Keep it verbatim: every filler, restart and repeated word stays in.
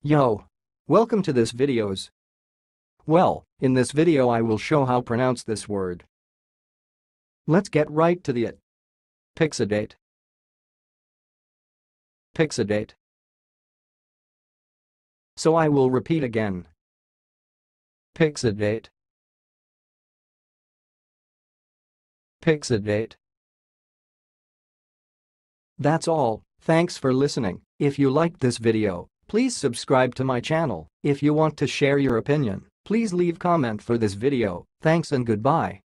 Yo! Welcome to this videos. Well, in this video I will show how pronounce this word. Let's get right to the it. Pixidate. Pixidate. So I will repeat again. Pixidate. Pixidate. That's all, thanks for listening. If you liked this video, please subscribe to my channel. If you want to share your opinion, please leave comment for this video. Thanks and goodbye.